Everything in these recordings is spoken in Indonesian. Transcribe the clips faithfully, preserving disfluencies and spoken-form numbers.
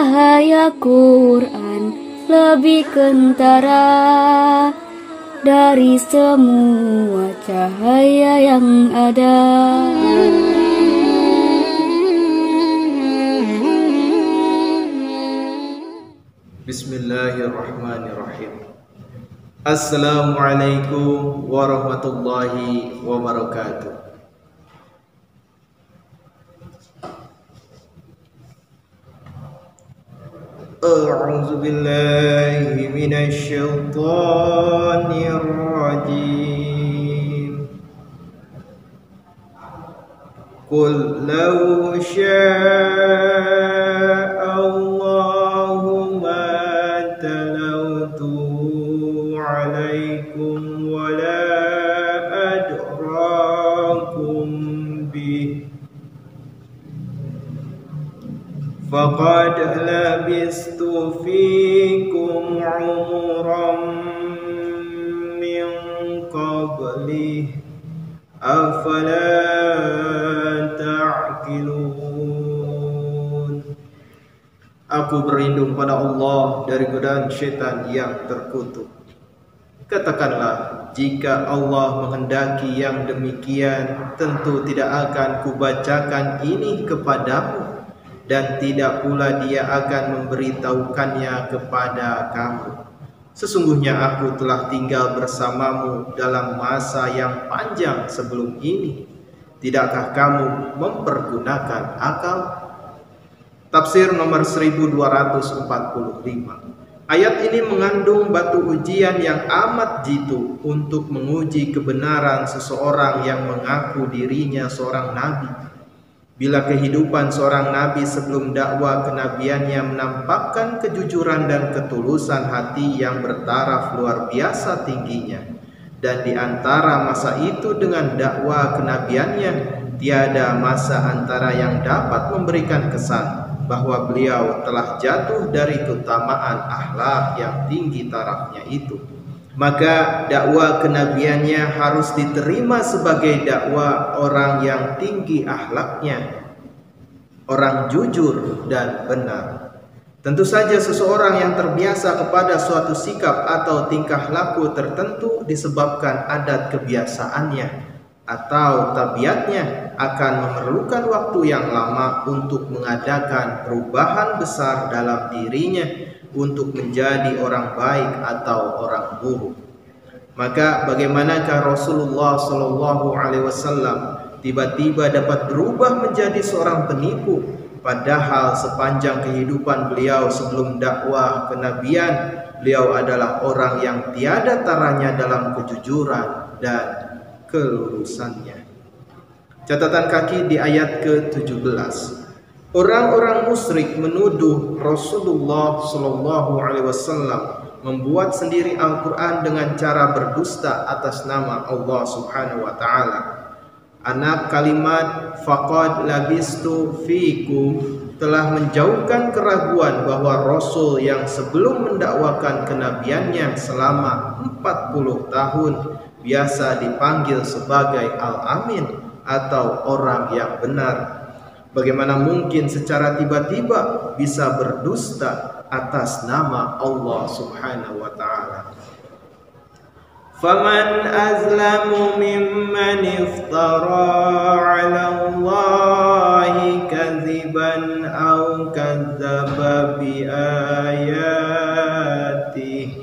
cahaya Quran lebih kentara dari semua cahaya yang ada. Bismillahirrahmanirrahim. Assalamualaikum warahmatullahi wabarakatuh. A'udzu billahi minasy syaithanir rajim. Qul law syaa Allahu ma talawtu 'alaikum wa la adrakum bih faqad labistu fikum umuran min qablih afala ta'qilun. Aku berlindung pada Allah dari godaan syaitan yang terkutuk. Katakanlah, jika Allah menghendaki yang demikian, tentu tidak akan kubacakan ini kepadamu, dan tidak pula Dia akan memberitahukannya kepada kamu. Sesungguhnya aku telah tinggal bersamamu dalam masa yang panjang sebelum ini. Tidakkah kamu mempergunakan akal? Tafsir nomor seribu dua ratus empat puluh lima. Ayat ini mengandung batu ujian yang amat jitu untuk menguji kebenaran seseorang yang mengaku dirinya seorang nabi. Bila kehidupan seorang nabi sebelum dakwah kenabiannya menampakkan kejujuran dan ketulusan hati yang bertaraf luar biasa tingginya, dan di antara masa itu dengan dakwah kenabiannya tiada masa antara yang dapat memberikan kesan bahwa beliau telah jatuh dari keutamaan akhlak yang tinggi tarafnya itu, maka dakwah kenabiannya harus diterima sebagai dakwah orang yang tinggi akhlaknya, orang jujur dan benar. Tentu saja seseorang yang terbiasa kepada suatu sikap atau tingkah laku tertentu disebabkan adat kebiasaannya atau tabiatnya akan memerlukan waktu yang lama untuk mengadakan perubahan besar dalam dirinya untuk menjadi orang baik atau orang buruk. Maka bagaimanakah Rasulullah Shallallahu Alaihi Wasallam tiba-tiba dapat berubah menjadi seorang penipu, padahal sepanjang kehidupan beliau sebelum dakwah kenabian, beliau adalah orang yang tiada taranya dalam kejujuran dan kelurusannya. Catatan kaki di ayat ke tujuh belas. Orang-orang musyrik menuduh Rasulullah Shallallahu Alaihi Wasallam membuat sendiri Al-Quran dengan cara berdusta atas nama Allah Subhanahu Wa Taala. Anak kalimat faqad labistu fikum telah menjauhkan keraguan bahwa Rasul yang sebelum mendakwakan kenabiannya selama empat puluh tahun biasa dipanggil sebagai Al-Amin atau orang yang benar. Bagaimana mungkin secara tiba-tiba bisa berdusta atas nama Allah Subhanahu wa Ta'ala? Faman azlamu mimman iftara 'ala Allahi kadziban aw kadzdzaba bi ayatihi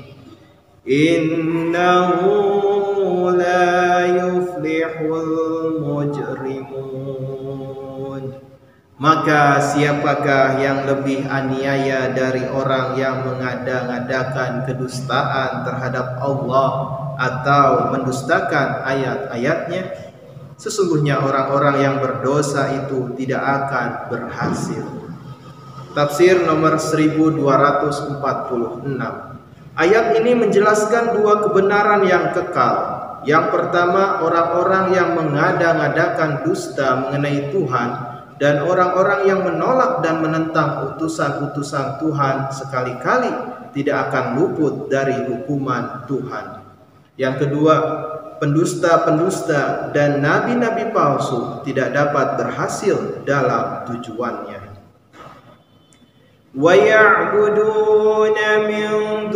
innahu la yuflihul mujrimun. Maka siapakah yang lebih aniaya dari orang yang mengada-ngadakan kedustaan terhadap Allah atau mendustakan ayat-ayatnya? Sesungguhnya orang-orang yang berdosa itu tidak akan berhasil. Tafsir nomor seribu dua ratus empat puluh enam. Ayat ini menjelaskan dua kebenaran yang kekal. Yang pertama, orang-orang yang mengada-ngadakan dusta mengenai Tuhan, dan orang-orang yang menolak dan menentang utusan-utusan Tuhan sekali-kali tidak akan luput dari hukuman Tuhan. Yang kedua, pendusta-pendusta dan nabi-nabi palsu tidak dapat berhasil dalam tujuannya. wa ya'buduna min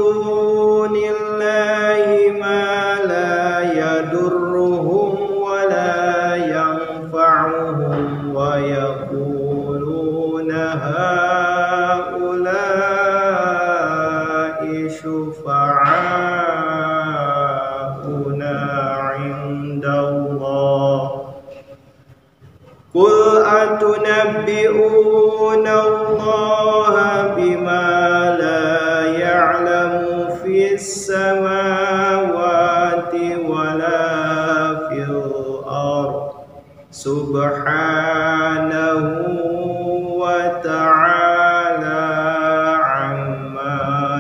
dunillahi ma la yadurruhum wa la yanfa'uhum wa yaquluna ha'ula'i syufa'auna 'indallah. Qul atunabbi'una Allaha bima la ya'lamu fis samawati wa la fil ardh subhanahu wa ta'ala amma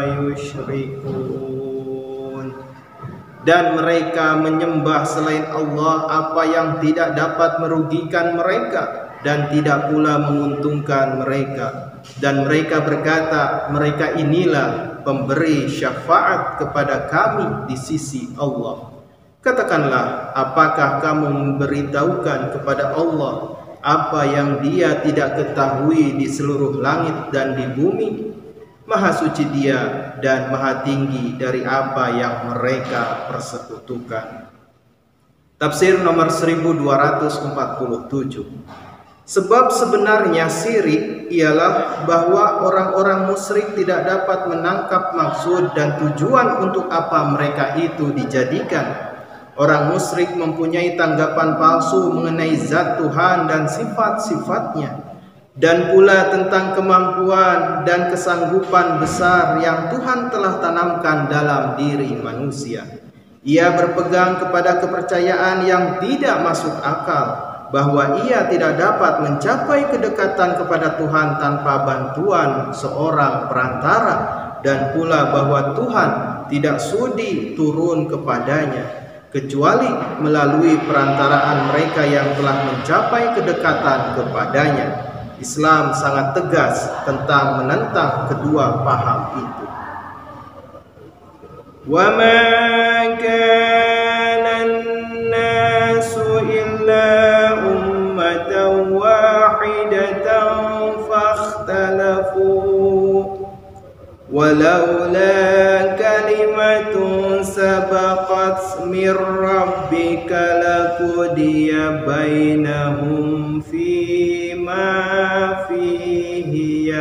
yushrikun. Dan mereka menyembah selain Allah apa yang tidak dapat merugikan mereka dan tidak pula menguntungkan mereka. Dan mereka berkata, mereka inilah pemberi syafaat kepada kami di sisi Allah. Katakanlah, apakah kamu memberitahukan kepada Allah apa yang Dia tidak ketahui di seluruh langit dan di bumi? Maha suci Dia dan maha tinggi dari apa yang mereka persekutukan. Tafsir nomor seribu dua ratus empat puluh tujuh. Sebab sebenarnya syirik ialah bahwa orang-orang musyrik tidak dapat menangkap maksud dan tujuan untuk apa mereka itu dijadikan. Orang musyrik mempunyai tanggapan palsu mengenai zat Tuhan dan sifat-sifatnya, dan pula tentang kemampuan dan kesanggupan besar yang Tuhan telah tanamkan dalam diri manusia. Ia berpegang kepada kepercayaan yang tidak masuk akal, bahwa ia tidak dapat mencapai kedekatan kepada Tuhan tanpa bantuan seorang perantara, dan pula bahwa Tuhan tidak sudi turun kepadanya, kecuali melalui perantaraan mereka yang telah mencapai kedekatan kepadanya. Islam sangat tegas tentang menentang kedua paham itu. Wa ma kana an-nasu illa ummatan wahidatan fakhtalafu walaula kalimatun sabaqat mir rabbika laqudiya bainahum fima fihi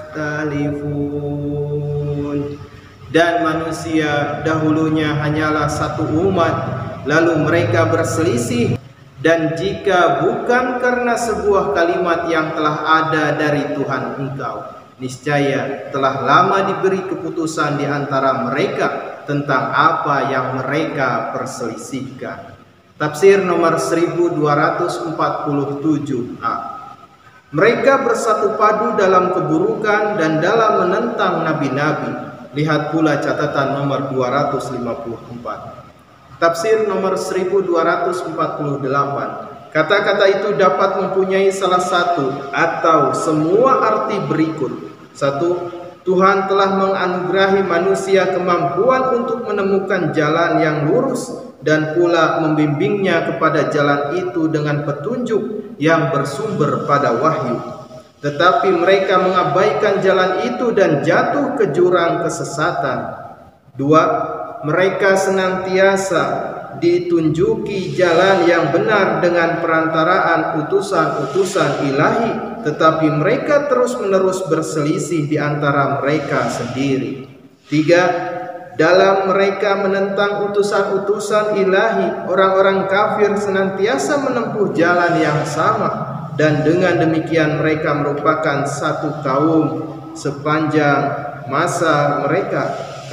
yakhtalifun. Dan manusia dahulunya hanyalah satu umat, lalu mereka berselisih, dan jika bukan karena sebuah kalimat yang telah ada dari Tuhan engkau, niscaya telah lama diberi keputusan di antara mereka tentang apa yang mereka perselisihkan. Tafsir nomor seribu dua ratus empat puluh tujuh a. Mereka bersatu padu dalam keburukan dan dalam menentang nabi-nabi. Lihat pula catatan nomor dua ratus lima puluh empat. Tafsir nomor seribu dua ratus empat puluh delapan. Kata-kata itu dapat mempunyai salah satu atau semua arti berikut. Satu, Tuhan telah menganugerahi manusia kemampuan untuk menemukan jalan yang lurus dan pula membimbingnya kepada jalan itu dengan petunjuk yang bersumber pada wahyu. Tetapi mereka mengabaikan jalan itu dan jatuh ke jurang kesesatan. Dua, mereka senantiasa ditunjuki jalan yang benar dengan perantaraan utusan-utusan ilahi, tetapi mereka terus-menerus berselisih di antara mereka sendiri. Tiga, dalam mereka menentang utusan-utusan ilahi, orang-orang kafir senantiasa menempuh jalan yang sama, dan dengan demikian mereka merupakan satu kaum sepanjang masa mereka.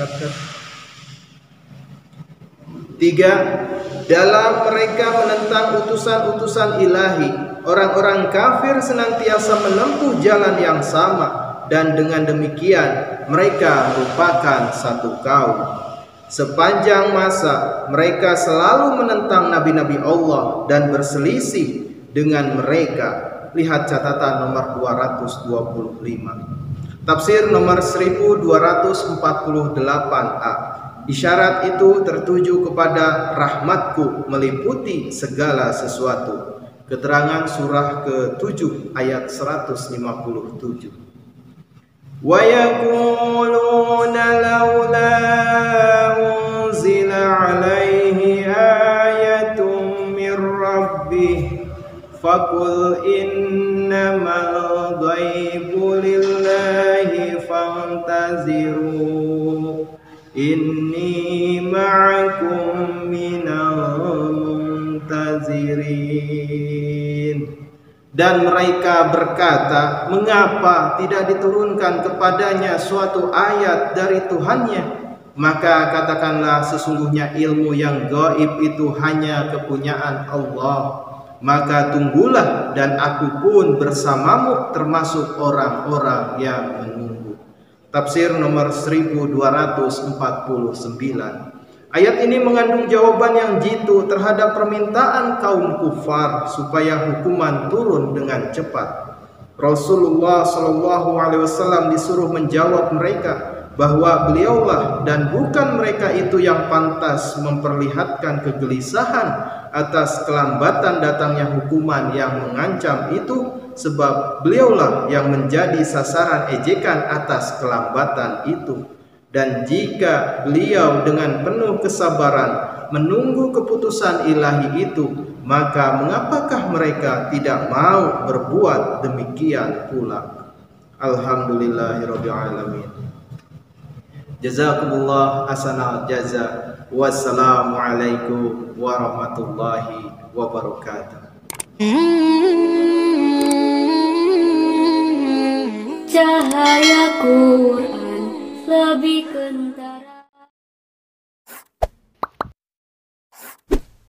Tiga, dalam mereka menentang utusan-utusan ilahi, orang-orang kafir senantiasa menempuh jalan yang sama, dan dengan demikian mereka merupakan satu kaum. Sepanjang masa mereka selalu menentang nabi-nabi Allah dan berselisih dengan mereka. Lihat catatan nomor dua ratus dua puluh lima. Tafsir nomor seribu dua ratus empat puluh delapan a. Isyarat itu tertuju kepada rahmatku meliputi segala sesuatu. Keterangan surah ke tujuh ayat seratus lima puluh tujuh. wa yaquluna laula unzila alaihi ayatun mir rabbih faqul innamal ghaibu lillahi fantaziru inni ma'akum minal muntazirin. Dan mereka berkata, mengapa tidak diturunkan kepadanya suatu ayat dari Tuhannya? Maka katakanlah, sesungguhnya ilmu yang gaib itu hanya kepunyaan Allah. Maka tunggulah dan aku pun bersamamu termasuk orang-orang yang menunggu. Tafsir nomor seribu dua ratus empat puluh sembilan. Ayat ini mengandung jawaban yang jitu terhadap permintaan kaum kufar supaya hukuman turun dengan cepat. Rasulullah shallallahu alaihi wasallam disuruh menjawab mereka bahwa beliaulah dan bukan mereka itu yang pantas memperlihatkan kegelisahan atas kelambatan datangnya hukuman yang mengancam itu, sebab beliaulah yang menjadi sasaran ejekan atas kelambatan itu. Dan jika beliau dengan penuh kesabaran menunggu keputusan ilahi itu, maka mengapakah mereka tidak mau berbuat demikian pula? Alhamdulillahirabbil alamin. Jazakumullah ahsanal jaza. Wassalamualaikum warahmatullahi wabarakatuh. Cahaya Quran lebih kenal.